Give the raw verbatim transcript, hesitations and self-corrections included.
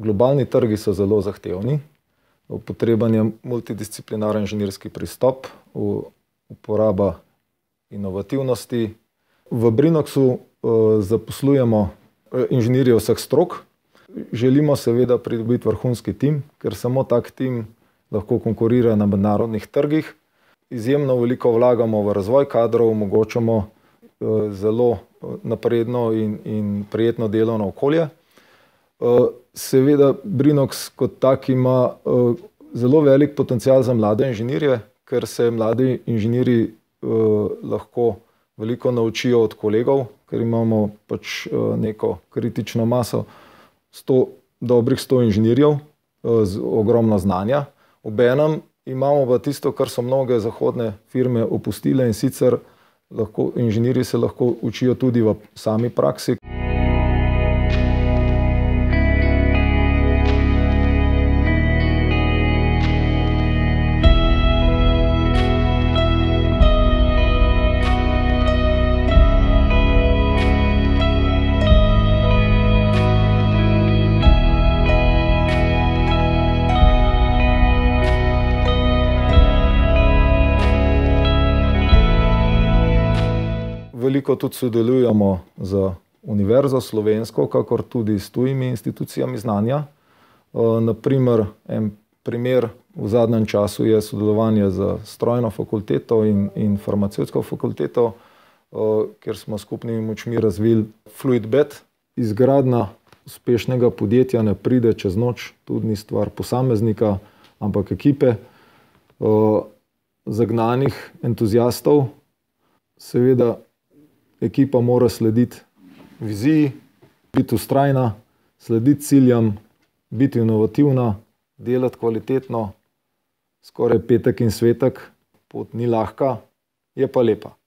Globalni trgi so zelo zahtevni, potreben je multidisciplinaren inženirski pristop, uporaba inovativnosti. V Brinoxu zaposlujemo inženirje vseh strok. Želimo seveda pridobiti vrhunski tim, ker samo tak tim lahko konkurira na mednarodnih trgih. Izjemno veliko vlagamo v razvoj kadrov, omogočamo zelo napredno in, in prijetno delovno okolje. Seveda Brinox kot tak ima zelo velik potencial za mlade inženirje, ker se mladi inženirji lahko veliko naučijo od kolegov, ker imamo pač neko kritično maso, sto, dobrih sto inženirjev z ogromno znanja. Obenem imamo pa tisto, kar so mnoge zahodne firme opustile, in sicer lahko, inženirji se lahko učijo tudi v sami praksi. Veliko tudi sodelujemo z Univerzo slovensko, kakor tudi s tujimi institucijami znanja. Naprimer, en primer v zadnjem času je sodelovanje z strojno fakulteto in, in farmacevtsko fakulteto, kjer smo skupnimi močmi razvili FluidBed. Izgradnja uspešnega podjetja ne pride čez noč, tudi ni stvar posameznika, ampak ekipe zagnanih entuziastov. Seveda ekipa mora slediti viziji, biti vztrajna, slediti ciljem, biti inovativna, delati kvalitetno, skoraj petek in svetek. Pot ni lahka, je pa lepa.